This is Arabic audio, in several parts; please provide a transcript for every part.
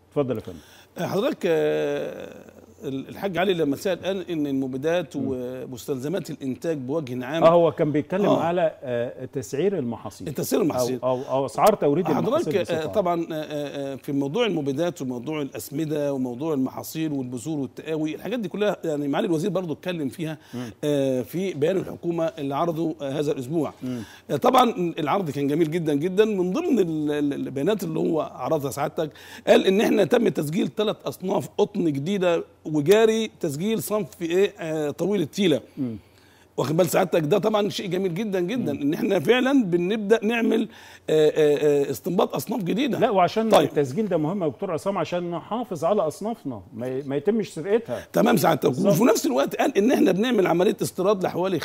اتفضل يا فندم. حضرتك الحاج علي لما سأل قال ان المبيدات ومستلزمات الانتاج بوجه عام هو كان بيتكلم على تسعير المحاصيل، تسعير المحاصيل أو اسعار توريد المحاصيل. حضرتك طبعا في موضوع المبيدات وموضوع الاسمده وموضوع المحاصيل والبذور والتقاوي، الحاجات دي كلها يعني معالي الوزير برضو اتكلم فيها في بيان الحكومه اللي عرضه هذا الاسبوع. طبعا العرض كان جميل جدا جدا. من ضمن البيانات اللي هو عرضها سعادتك قال ان احنا تم تسجيل 3 اصناف قطن جديده وجاري تسجيل صنف طويل التيله. واخد بال سعادتك؟ ده طبعا شيء جميل جدا جدا ان احنا فعلا بنبدا نعمل استنباط اصناف جديده. لا وعشان التسجيل ده مهم يا دكتور عصام عشان نحافظ على اصنافنا ما يتمش سرقتها. تمام سعادتك. وفي نفس الوقت قال ان احنا بنعمل عمليه استيراد لحوالي 95%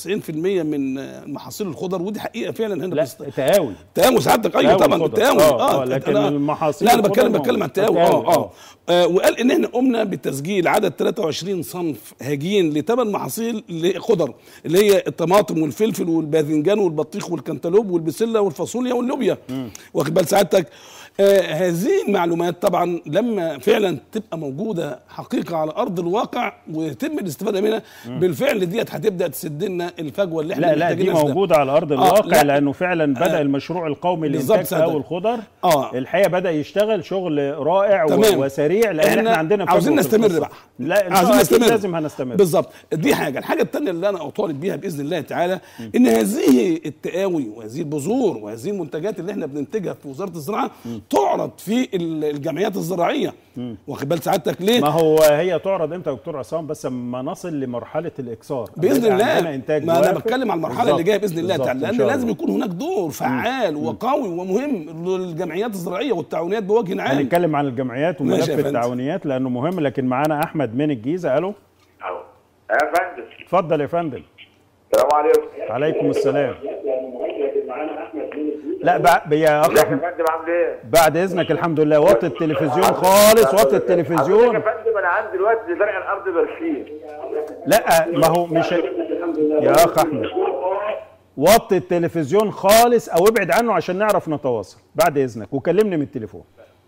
من محاصيل الخضر، ودي حقيقه فعلا هنا. لا تقاوي سعادتك. ايوه طبعا التقاوي. لكن المحاصيل لا انا بتكلم عن التقاوي. وقال ان احنا قمنا بتسجيل عدد 23 صنف هجين ل8 محاصيل خضر اللي هي الطماطم والفلفل والباذنجان والبطيخ والكنتالوب والبسله والفاصوليا واللوبيا. واخد بال سعادتك؟ هذه المعلومات طبعا لما فعلا تبقى موجوده حقيقه على ارض الواقع ويتم الاستفاده منها بالفعل، ديت هتبدا تسد لنا الفجوه اللي احنا لا دي موجوده على ارض الواقع. لانه فعلا بدا المشروع القومي لانتاج تقاوي الخضر الحقيقه بدا يشتغل شغل رائع وسريع، لان احنا عندنا عاوزين نستمر بقى. لا عاوزين نستمر، لازم هنستمر بالظبط. دي الحاجه الثانيه اللي انا اطالب بيها باذن الله تعالى ان هذه التقاوي وهذه البذور وهذه المنتجات اللي احنا بننتجها في وزاره الزراعه تعرض في الجمعيات الزراعيه. واخد بال سعادتك ليه؟ ما هو هي تعرض امتى يا دكتور عصام؟ بس اما نصل لمرحله الاكثار باذن الله. ما انا بتكلم على المرحله اللي جايه باذن الله تعالى، لان لازم يكون هناك دور فعال وقوي ومهم للجمعيات الزراعيه والتعاونيات بوجه عام. هنتكلم عن الجمعيات وملف التعاونيات لانه مهم، لكن معانا احمد من الجيزه. الو يا فندم. اتفضل يا فندم. السلام عليكم. عليكم السلام. لا يا اخ فندم عامل ايه؟ بعد اذنك الحمد لله. وطي التلفزيون خالص، وطي التلفزيون. يا فندم انا عندي دلوقتي زرع الارض برشيم. لا ما هو مش يا اخ احمد، وطي التلفزيون خالص او ابعد عنه عشان نعرف نتواصل بعد اذنك، وكلمني من التليفون.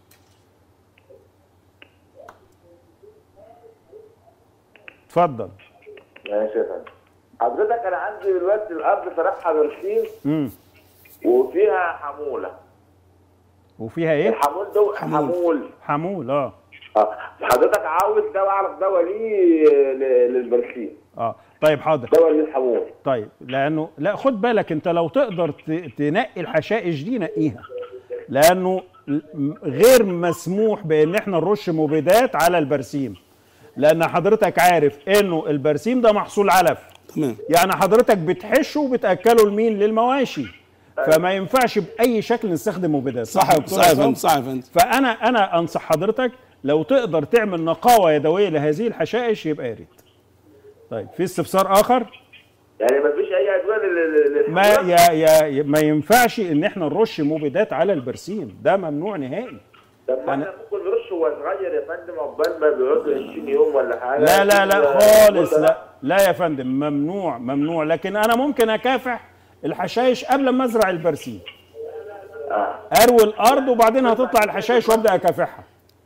اتفضل. ماشي يا فندم. حضرتك انا عندي دلوقتي الارض زرعها برشيم وفيها حموله. وفيها ايه؟ الحمول ده حمول. حضرتك عاوز دواء، اعرف دواء ليه للبرشيم. طيب حاضر. دواء للحمول. طيب لانه لا خد بالك انت لو تقدر تنقي الحشائش دي نقيها، لانه غير مسموح بان احنا نرش مبيدات على البرسيم، لان حضرتك عارف انه البرسيم ده محصول علف. تمام. يعني حضرتك بتحشه وبتاكله لمين؟ للمواشي. فما ينفعش باي شكل نستخدم مبيدات. صح يا فندم. فانا انصح حضرتك لو تقدر تعمل نقاوه يدويه لهذه الحشائش يبقى يا ريت. طيب في استفسار اخر؟ يعني ما فيش اي ادويه ما ينفعش ان احنا نرش مبيدات على البرسيم، ده ممنوع نهائي. طب ما احنا ممكن نرش وهو صغير يا فندم، عقبال ما بيقعد 20 يوم ولا حاجه. لا خالص. لا يا فندم، ممنوع. لكن انا ممكن اكافح الحشائش قبل ما ازرع البرسيم. اروي الارض وبعدين هتطلع الحشائش وابدا اكافحها.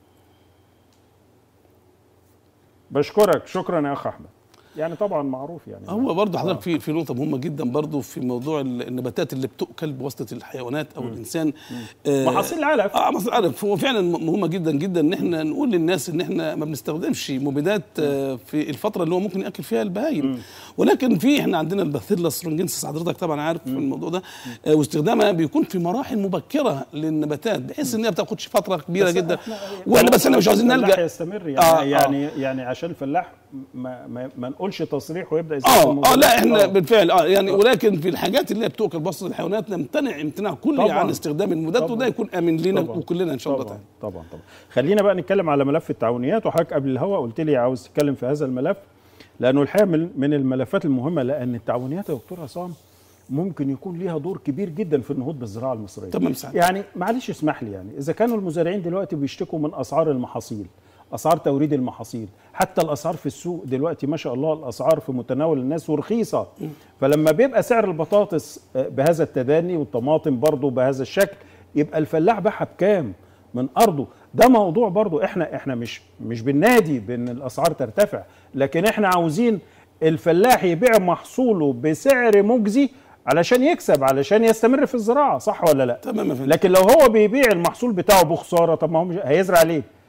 بشكرك، شكرا يا اخ احمد. يعني طبعا معروف يعني هو برضه حضرتك في نقطه مهمه جدا برضه في موضوع النباتات اللي بتؤكل بواسطه الحيوانات او الانسان. محاصيل العلف. محاصيل العلف. هو فعلا مهمه جدا جدا ان احنا نقول للناس ان احنا ما بنستخدمش مبيدات في الفتره اللي هو ممكن ياكل فيها البهايم، ولكن احنا عندنا الباثيلا سترونجينسيس، حضرتك طبعا عارف الموضوع ده، واستخدامها بيكون في مراحل مبكره للنباتات بحيث ان هي ما بتاخدش فتره كبيره جدا. واحنا بس احنا مش عاوزين نلجا يستمر يعني عشان الفلاح ما نقولش تصريح ويبدا يستخدم لا احنا بالفعل يعني ولكن في الحاجات اللي هي بتؤكل بواسطه الحيوانات نمتنع امتناع كلي عن استخدام المبيدات، وده يكون امن لنا وكلنا ان شاء الله تعالى. طبعا. خلينا بقى نتكلم على ملف التعاونيات. وحضرتك قبل الهواء قلت لي عاوز تتكلم في هذا الملف لانه الحقيقه من الملفات المهمه، لان التعاونيات يا دكتور عصام ممكن يكون ليها دور كبير جدا في النهوض بالزراعه المصريه. تمام سعد. يعني معلش اسمح لي، يعني اذا كانوا المزارعين دلوقتي بيشتكوا من اسعار المحاصيل، اسعار توريد المحاصيل، حتى الاسعار في السوق دلوقتي ما شاء الله الاسعار في متناول الناس ورخيصه، فلما بيبقى سعر البطاطس بهذا التداني والطماطم برضه بهذا الشكل، يبقى الفلاح باعها بكام من ارضه؟ ده موضوع برضو احنا مش بالنادي بان الاسعار ترتفع، لكن احنا عاوزين الفلاح يبيع محصوله بسعر مجزي علشان يكسب، علشان يستمر في الزراعه، صح ولا لا؟ تمام يا فندم. لكن لو هو بيبيع المحصول بتاعه بخساره، طب ما هو هيزرع ليه؟